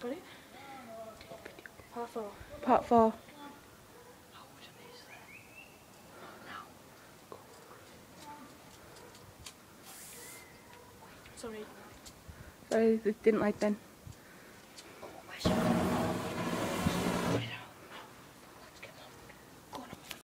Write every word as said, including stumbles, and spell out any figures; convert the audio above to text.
Got it? Part four. Part four. Sorry. Sorry, they didn't like then.